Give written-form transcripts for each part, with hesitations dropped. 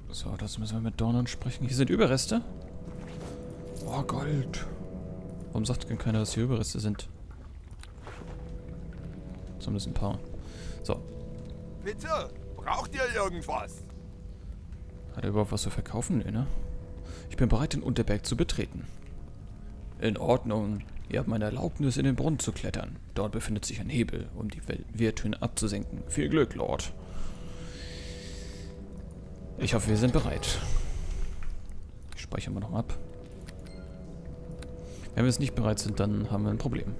So, das müssen wir mit Dornan sprechen. Hier sind Überreste. Oh, Gold. Warum sagt denn keiner, dass hier Überreste sind? Zumindest ein paar. So. Bitte, braucht ihr irgendwas? Hat er überhaupt was zu verkaufen? Nee, ne? Ich bin bereit, den Unterberg zu betreten. In Ordnung. Ihr habt meine Erlaubnis, in den Brunnen zu klettern. Dort befindet sich ein Hebel, um die Wehrtöne abzusenken. Viel Glück, Lord. Ich hoffe, wir sind bereit. Ich speichere mal noch ab. Wenn wir es nicht bereit sind, dann haben wir ein Problem.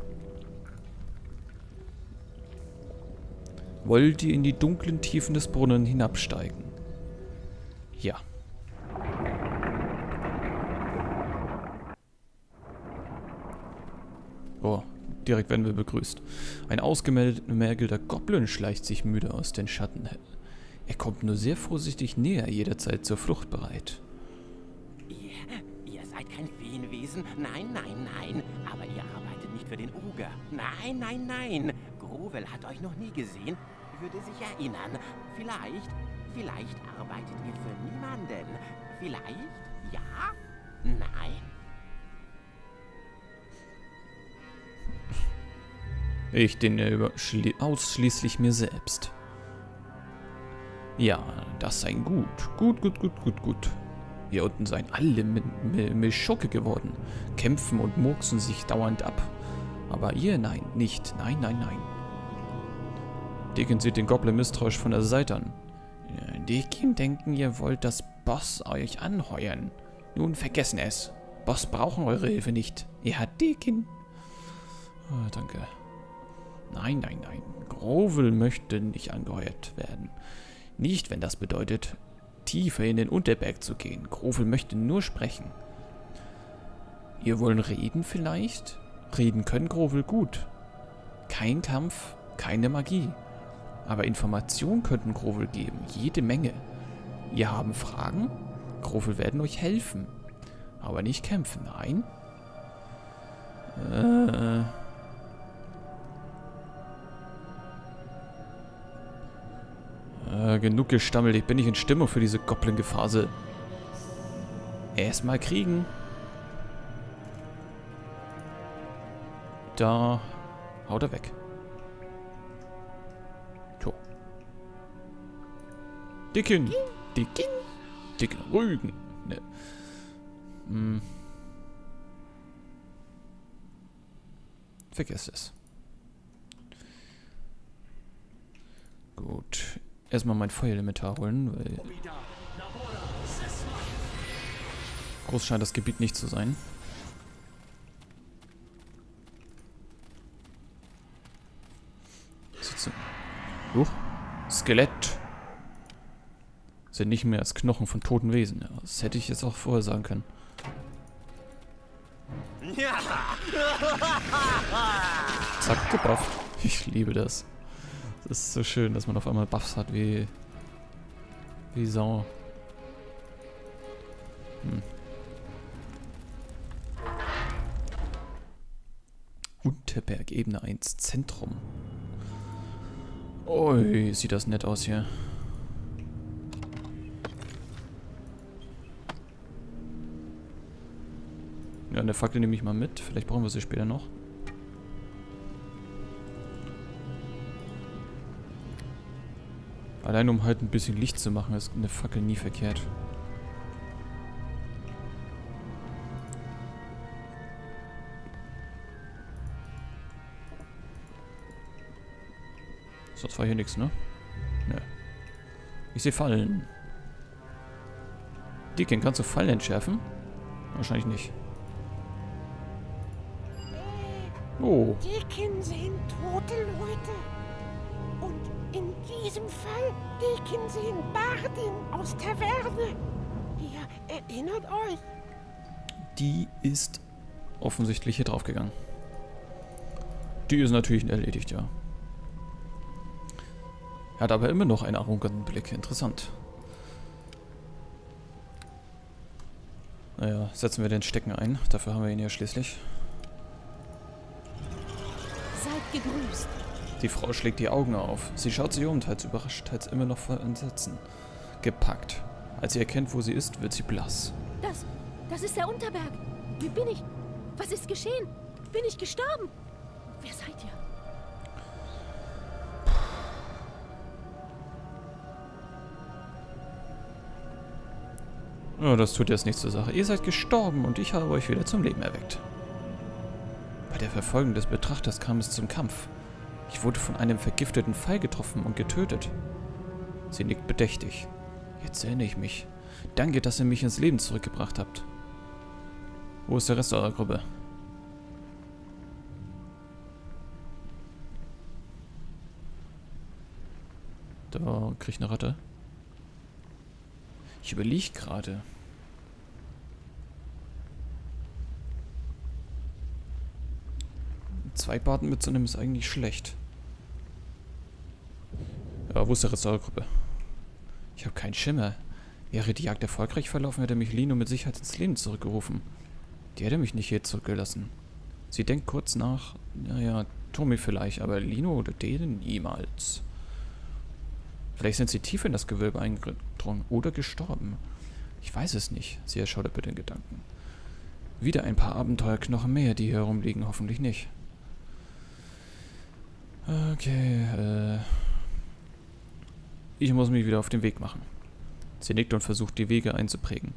Wollt ihr in die dunklen Tiefen des Brunnen hinabsteigen? Ja. Oh, direkt werden wir begrüßt. Ein ausgemergelter Goblin schleicht sich müde aus den Schatten. Er kommt nur sehr vorsichtig näher, jederzeit zur Flucht bereit. Ihr seid kein Feenwesen. Nein, nein, nein. Aber ihr arbeitet nicht für den Oger. Nein, nein, nein. Grovel hat euch noch nie gesehen. Würde sich erinnern. Vielleicht arbeitet ihr für niemanden. Vielleicht? Ja? Nein? Ich diene ausschließlich mir selbst. Ja, das sei gut. Gut. Hier unten seien alle Mischocke geworden. Kämpfen und murksen sich dauernd ab. Aber ihr, nein, nicht. Nein. Deacon sieht den Goblin misstrauisch von der Seite an. Deacon denken, ihr wollt das Boss euch anheuern. Nun vergessen es. Boss brauchen eure Hilfe nicht. Er hat Deacon. Oh, danke. Nein. Grovel möchte nicht angeheuert werden. Nicht, wenn das bedeutet, tiefer in den Unterberg zu gehen. Grovel möchte nur sprechen. Ihr wollen reden vielleicht? Reden können Grovel gut. Kein Kampf, keine Magie. Aber Informationen könnten Grovel geben. Jede Menge. Ihr haben Fragen? Grovel werden euch helfen. Aber nicht kämpfen, nein? Genug gestammelt. Ich bin nicht in Stimmung für diese Goblin-Gefasel. Erstmal kriegen. Da haut er weg. So. Dicken. Rügen. Ne. Vergesst es. Gut. Erstmal mein Feuerelementar holen, weil groß scheint das Gebiet nicht zu sein. Skelett. Sind nicht mehr als Knochen von toten Wesen. Ja, das hätte ich jetzt auch vorher sagen können. Zack, gebufft. Ich liebe das. Das ist so schön, dass man auf einmal Buffs hat wie Sau. Unterberg, Ebene 1, Zentrum. Ui, sieht das nett aus hier. Ja, eine Fackel nehme ich mal mit. Vielleicht brauchen wir sie später noch. Allein um halt ein bisschen Licht zu machen, ist eine Fackel nie verkehrt. Sonst war hier nichts, ne? Ne. Ich sehe Fallen. Deacon, kannst du Fallen entschärfen? Wahrscheinlich nicht. Oh. Deacon sehen tote Leute. Und in diesem Fall Deacon sehen Bardin aus Taverne. Ihr erinnert euch? Die ist offensichtlich hier draufgegangen. Die ist natürlich erledigt, ja. Hat aber immer noch einen arroganten Blick. Interessant. Naja, setzen wir den Stecken ein. Dafür haben wir ihn ja schließlich. Seid gegrüßt. Die Frau schlägt die Augen auf. Sie schaut sich um, teils überrascht, teils immer noch voll Entsetzen. Gepackt. Als sie erkennt, wo sie ist, wird sie blass. Das ist der Unterberg. Wie bin ich? Was ist geschehen? Bin ich gestorben? Wer seid ihr? Oh, das tut jetzt nichts zur Sache. Ihr seid gestorben und ich habe euch wieder zum Leben erweckt. Bei der Verfolgung des Betrachters kam es zum Kampf. Ich wurde von einem vergifteten Pfeil getroffen und getötet. Sie nickt bedächtig. Jetzt erinnere ich mich. Danke, dass ihr mich ins Leben zurückgebracht habt. Wo ist der Rest eurer Gruppe? Da krieg ich eine Ratte. Ich überlege gerade. Zwei Barten mitzunehmen ist eigentlich schlecht. Ja, wo ist der Rest eurer Gruppe? Ich habe keinen Schimmer. Wäre die Jagd erfolgreich verlaufen, hätte mich Lino mit Sicherheit ins Leben zurückgerufen. Die hätte mich nicht hier zurückgelassen. Sie denkt kurz nach. Naja, Tommy vielleicht, aber Lino oder Deden niemals. Vielleicht sind sie tief in das Gewölbe eingedrungen oder gestorben. Ich weiß es nicht. Sie erschaudert den Gedanken. Wieder ein paar Abenteuerknochen mehr, die hier herumliegen. Hoffentlich nicht. Okay, ich muss mich wieder auf den Weg machen. Sie nickt und versucht, die Wege einzuprägen.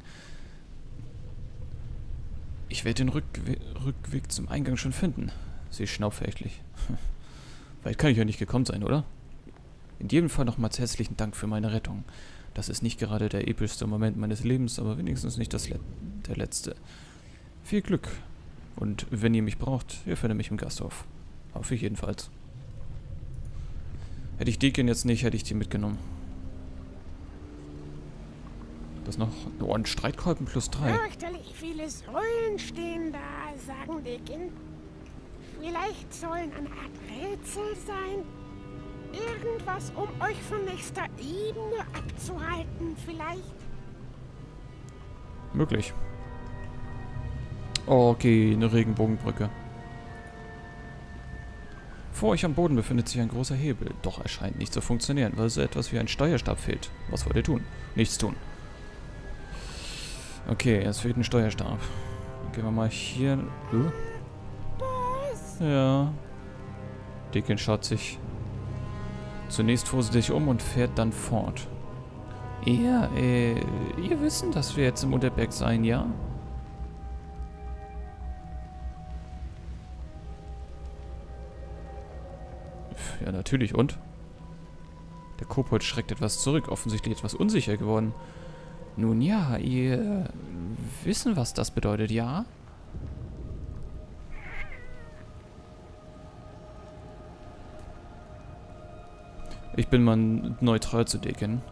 Ich werde den Rückweg zum Eingang schon finden. Sie schnauft verächtlich. Weit kann ich ja nicht gekommen sein, oder? In jedem Fall nochmals herzlichen Dank für meine Rettung. Das ist nicht gerade der epischste Moment meines Lebens, aber wenigstens nicht der letzte. Viel Glück. Und wenn ihr mich braucht, ihr findet mich im Gasthof. Hoffe ich jedenfalls. Hätte ich Deacon jetzt nicht, hätte ich die mitgenommen. Das noch ein Streitkolben plus 3. Fürchterlich viele Säulen stehen da, sagen Deacon. Vielleicht sollen eine Art Rätsel sein. Irgendwas, um euch von nächster Ebene abzuhalten, vielleicht. Möglich. Okay, eine Regenbogenbrücke. Vor euch am Boden befindet sich ein großer Hebel. Doch er scheint nicht zu funktionieren, weil so etwas wie ein Steuerstab fehlt. Was wollt ihr tun? Nichts tun. Okay, es fehlt ein Steuerstab. Dann gehen wir mal hier... Ja. Deacon schaut sich zunächst vorsichtig um und fährt dann fort. Ja, ihr wisst, dass wir jetzt im Unterberg sein, ja? Ja, natürlich, und? Der Kobold schreckt etwas zurück, offensichtlich etwas unsicher geworden. Nun ja, ihr wissen, was das bedeutet, ja? Ich bin mal neutral zu Deacon.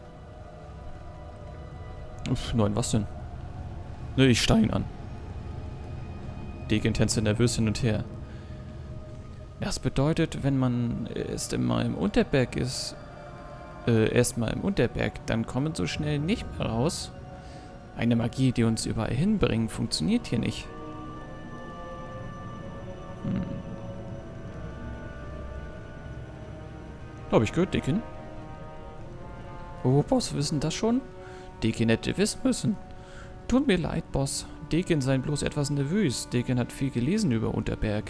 Nein, was denn? Ne, ich steige ihn an. Deacon tänzt nervös hin und her. Das bedeutet, wenn man erstmal im Unterberg ist, dann kommen so schnell nicht mehr raus. Eine Magie, die uns überall hinbringt, funktioniert hier nicht. Habe ich gehört, Deacon? Oh, Boss, wissen das schon? Deacon hätte wissen müssen. Tut mir leid, Boss. Deacon sei bloß etwas nervös. Deacon hat viel gelesen über Unterberg.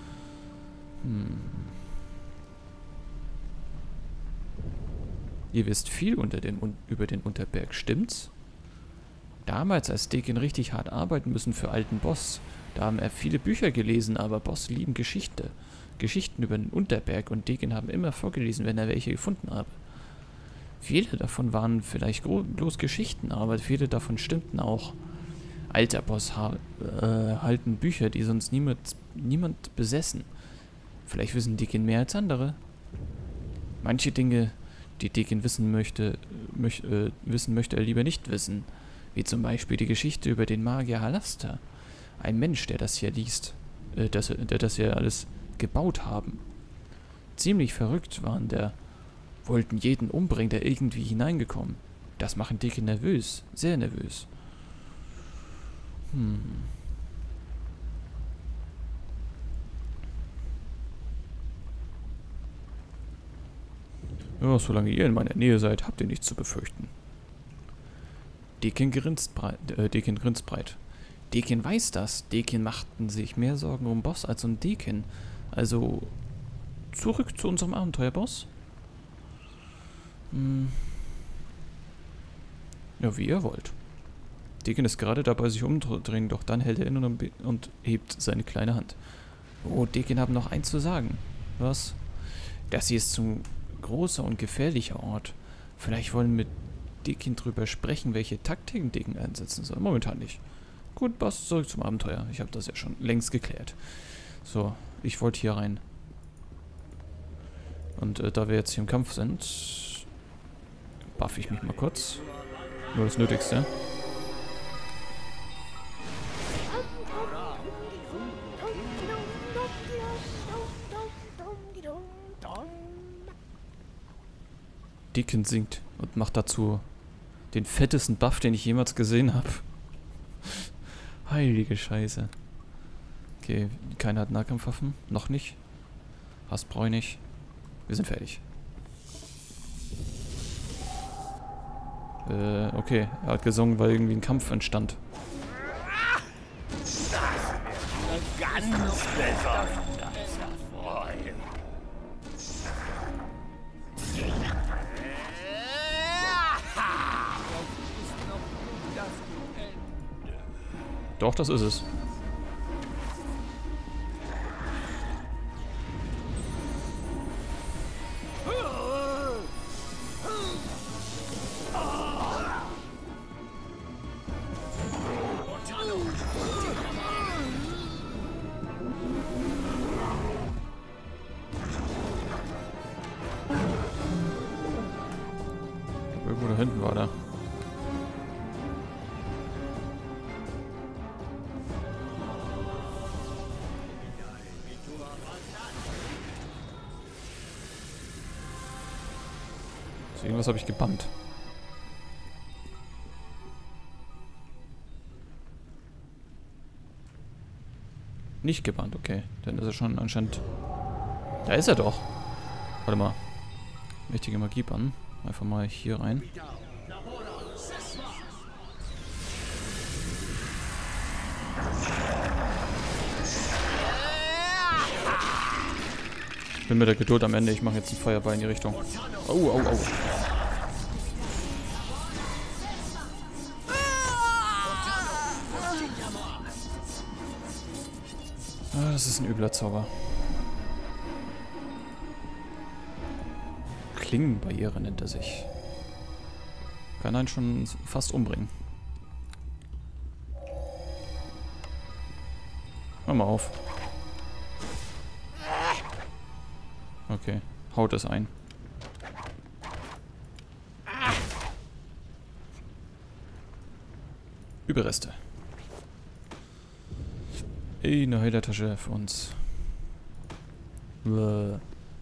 Ihr wisst viel über den Unterberg, stimmt's? Damals, als Deacon richtig hart arbeiten müssen für alten Boss, da haben er viele Bücher gelesen, aber Boss lieben Geschichten über den Unterberg und Deacon haben immer vorgelesen, wenn er welche gefunden habe. Viele davon waren vielleicht bloß Geschichten, aber viele davon stimmten auch. Alter Boss halten Bücher, die sonst niemand besessen. Vielleicht wissen Deacon mehr als andere. Manche Dinge, die Deacon wissen möchte, er lieber nicht wissen. Wie zum Beispiel die Geschichte über den Magier Halaster. Ein Mensch, der das hier liest. Der das hier alles gebaut haben. Ziemlich verrückt waren wollten jeden umbringen, der irgendwie hineingekommen. Das macht Deacon nervös. Sehr nervös. Ja, solange ihr in meiner Nähe seid, habt ihr nichts zu befürchten. Dekin grinst breit. Dekin grinst breit. Dekin weiß das. Dekin machten sich mehr Sorgen um Boss als um Dekin. Also, zurück zu unserem Abenteuerboss. Ja, wie ihr wollt. Dekin ist gerade dabei, sich umzudrehen, doch dann hält er inne und hebt seine kleine Hand. Oh, Dekin haben noch eins zu sagen. Was? Das hier ist ein großer und gefährlicher Ort. Vielleicht wollen wir mit Dekin drüber sprechen, welche Taktiken Dekin einsetzen soll. Momentan nicht. Gut, Boss, zurück zum Abenteuer. Ich habe das ja schon längst geklärt. So, ich wollte hier rein. Und da wir jetzt hier im Kampf sind, buff ich mich mal kurz. Nur das Nötigste. Dekin singt und macht dazu den fettesten Buff, den ich jemals gesehen habe. Heilige Scheiße. Okay, keiner hat Nahkampfwaffen. Noch nicht. Hass brauche ich nicht. Wir sind fertig. Okay. Er hat gesungen, weil irgendwie ein Kampf entstand. Ganz besonders erfreuen. Doch, das ist es. Irgendwo da hinten war der. So, irgendwas habe ich gebannt. Nicht gebannt, okay. Dann ist er schon anscheinend... Da ist er doch. Warte mal. Mächtige Magie bannen. Einfach mal hier rein. Ich bin mit der Geduld am Ende. Ich mache jetzt einen Feuerball in die Richtung. Oh, oh, oh. Ah, das ist ein übler Zauber. Klingenbarriere nennt er sich. Kann einen schon fast umbringen. Hör mal auf. Okay, haut es ein. Überreste. Ey, eine Heilertasche für uns. Und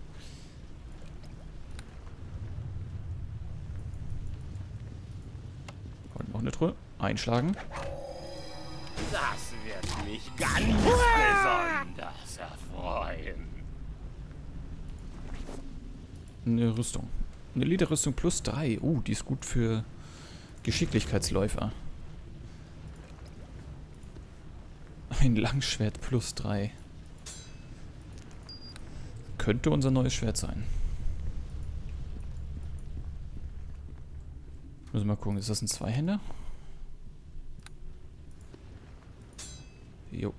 noch eine Truhe. Einschlagen. Das wird mich ganz besonders erfreuen. Eine Rüstung. Eine Lederrüstung plus 3. Die ist gut für Geschicklichkeitsläufer. Ein Langschwert plus 3. Könnte unser neues Schwert sein. Müssen wir mal gucken, ist das ein Zweihänder? Jo.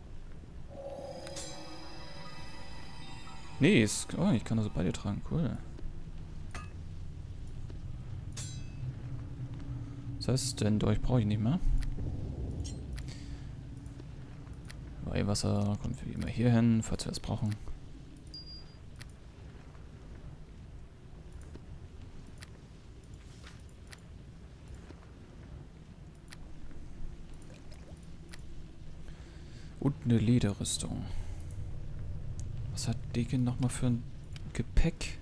Nee, ist... Oh, ich kann also beide tragen. Cool. Was heißt denn, Dolch brauche ich nicht mehr. Weihwasser kommt wie immer hier hin, falls wir es brauchen. Und eine Lederrüstung. Was hat Dekin nochmal für ein Gepäck?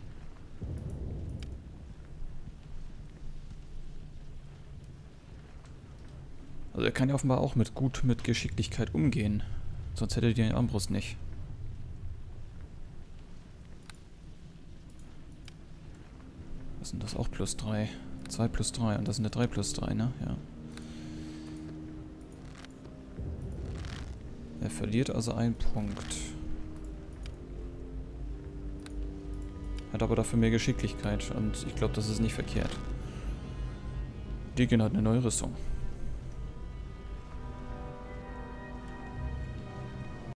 Also er kann ja offenbar auch gut mit Geschicklichkeit umgehen. Sonst hätte er die Armbrust nicht. Was sind das auch plus 3? 2 plus 3 und das sind eine 3 plus 3, ne? Ja. Er verliert also einen Punkt. Hat aber dafür mehr Geschicklichkeit und ich glaube, das ist nicht verkehrt. Deacon hat eine neue Rüstung.